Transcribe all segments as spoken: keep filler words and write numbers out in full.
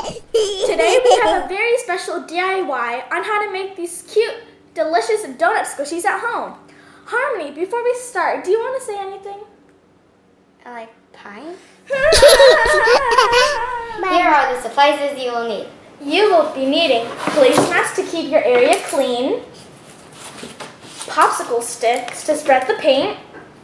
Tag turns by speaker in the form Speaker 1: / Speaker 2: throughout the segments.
Speaker 1: Today we have a very special D I Y on how to make these cute, delicious donut squishies at home. Harmony, before we start, do you want to say anything?
Speaker 2: I like pie. Here are the supplies you will need.
Speaker 1: You will be needing placemats to keep your area clean, popsicle sticks to spread the paint,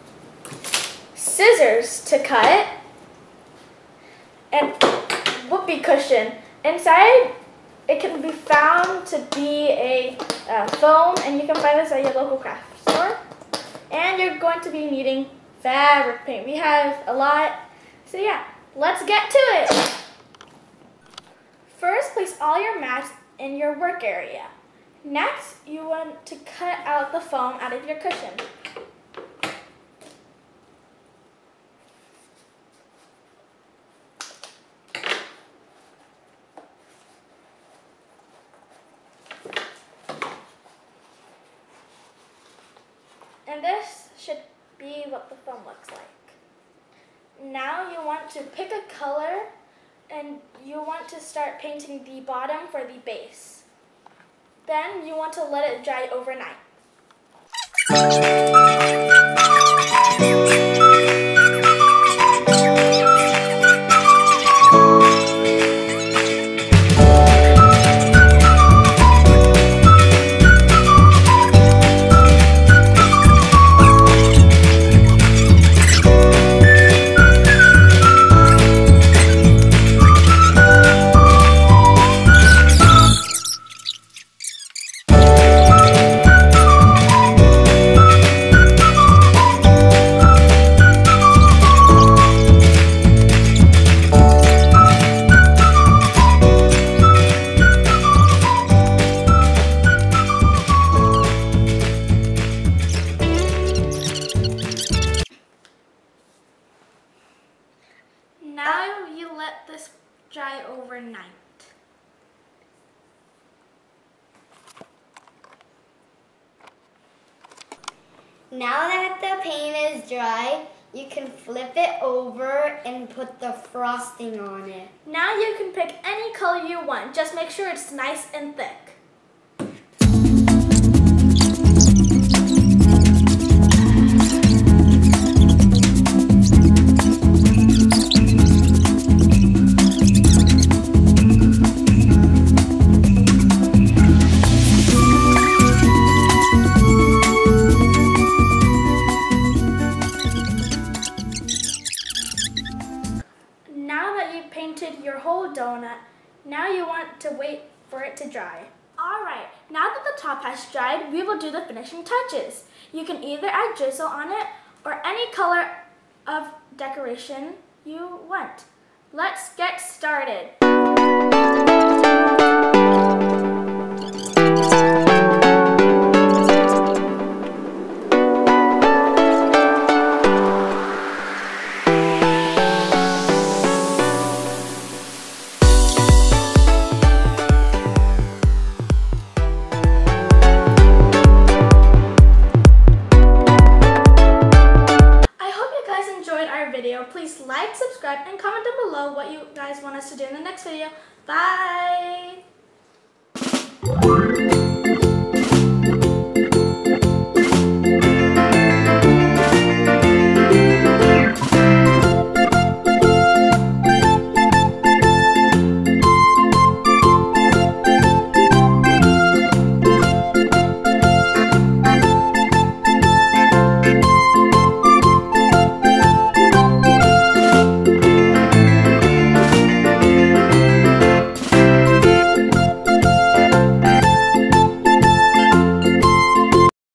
Speaker 1: scissors to cut, and whoopee cushion. Inside, it can be found to be a uh, foam, and you can find this at your local craft store. And you're going to be needing fabric paint. We have a lot, so yeah, let's get to it. First, place all your mats in your work area. Next, you want to cut out the foam out of your cushion. And this should be what the foam looks like. Now you want to pick a color and you want to start painting the bottom for the base. Then you want to let it dry overnight. Now you let this dry overnight.
Speaker 2: Now that the paint is dry, you can flip it over and put the frosting on it.
Speaker 1: Now you can pick any color you want. Just make sure it's nice and thick. Now that you've painted your whole donut, now you want to wait for it to dry. Alright, now that the top has dried, we will do the finishing touches. You can either add drizzle on it or any color of decoration you want. Let's get started. Video. Please like, subscribe, and comment down below what you guys want us to do in the next video. Bye!